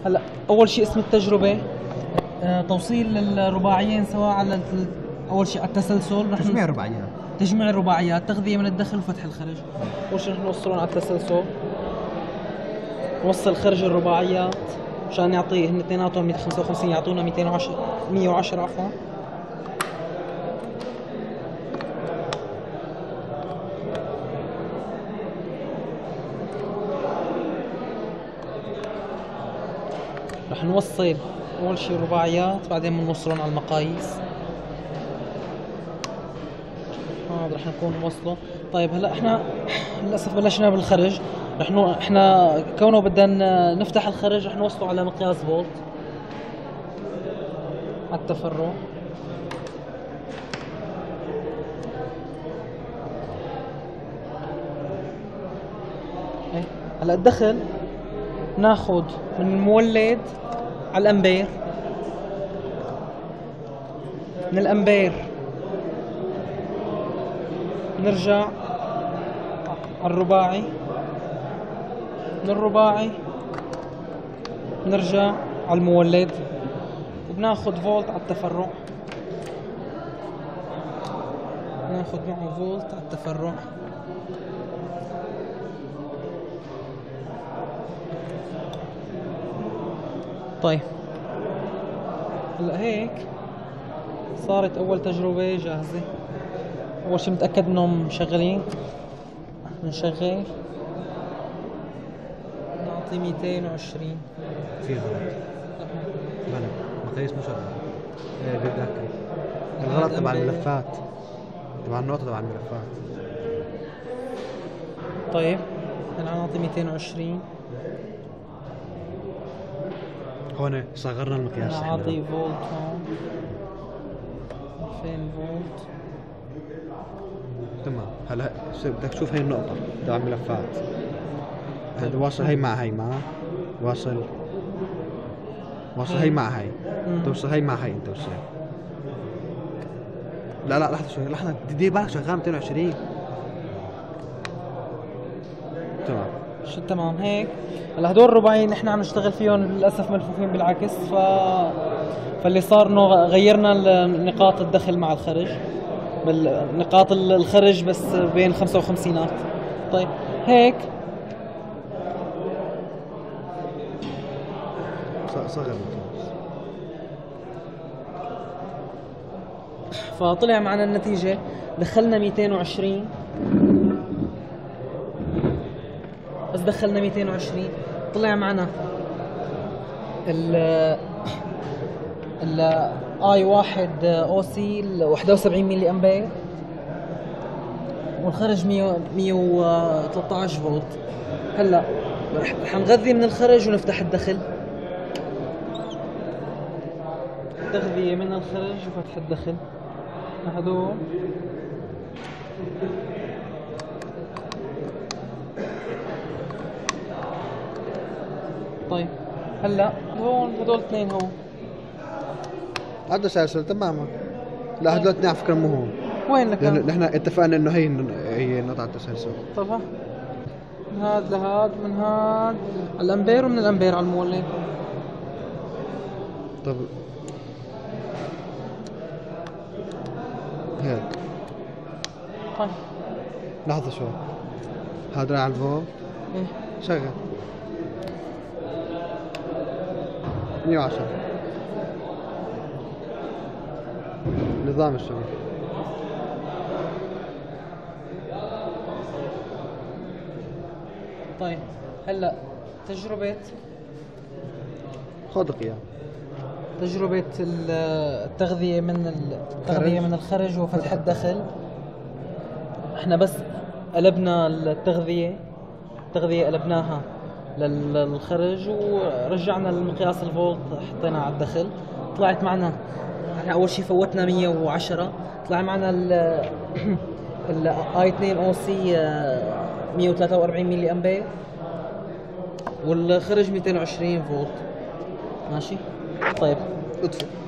هلا اول شيء اسم التجربه توصيل الرباعيين سواء على اول شيء على التسلسل. رح تجميع رباعيات. تجميع الرباعيات، تغذيه من الدخل وفتح الخرج. اول شيء رح نوصلهم على التسلسل، نوصل خرج الرباعيات مشان يعطيه هن اثنيناتهم 155 يعطونا 110 عفوا. رح نوصل اول شيء الرباعيات بعدين بنوصلهم على المقاييس. هذا رح نكون نوصله. طيب هلا احنا للاسف بلشنا بالخرج. احنا كونه بدنا نفتح الخرج رح نوصله على مقياس فولت على التفرع. هلا الدخل ناخذ من المولد على الامبير، من الامبير نرجع على الرباعي، من الرباعي نرجع على المولد وبناخذ فولت على التفرع، ناخذ معه فولت على التفرع. طيب هلا هيك صارت اول تجربة جاهزة. اول شي متأكد انهم شغالين، بنشغل نعطي 220. في غلط. بلا مقاييس مو شغال. ايه بيتذكر الغلط تبع الملفات، تبع النقطة تبع الملفات. طيب هلا نعطي 220. هون صغرنا المقياس. نعطي فولت هون 2000 فولت. تمام. هلا بدك تشوف هاي النقطة تبع الملفات. هذا واصل هي مع هي واصل هي مع هي. توصل هي مع هي انت وصل. لا لحظة شوي، لحظة دي بالك شغال 220. تمام. شو تمام هيك. هلا هدول الرباعيين اللي احنا عم نشتغل فيهم للاسف ملفوفين بالعكس، فاللي صار انه غيرنا نقاط الدخل مع الخرج، بالنقاط الخرج بس بين 55. طيب هيك صغر. فطلع معنا النتيجة. دخلنا 220 بس دخلنا 220 طلع معنا ال اي واحد او سي 71 ملي امبير والخرج 113 فولت. هلا رح نغذي من الخرج ونفتح الدخل. تغذية من الخرج وفتح الدخل هدول. طيب هلا هون هدول اثنين هون هذا تسلسل تماما. لا هدول اثنين على فكرة مو هون. وين لك؟ نحن اتفقنا انه هي نقطة التسلسل. طب من هاد لهاد، من هاد على الامبير ومن الامبير على المولد. طب هيك. طيب لحظة شوي، هذا على الفولت. ايه شغل 110 نظام الشغل. طيب هلا تجربة خذ اياه. تجربة التغذية من الخرج وفتح الدخل. احنا بس قلبنا التغذية قلبناها للخرج ورجعنا المقياس الفولت حطينا على الدخل. طلعت معنا احنا اول شيء فوتنا 110 طلع معنا الاي 2 او سي 143 ملي امبير والخرج 220 فولت. ماشي. طيب اطفئ.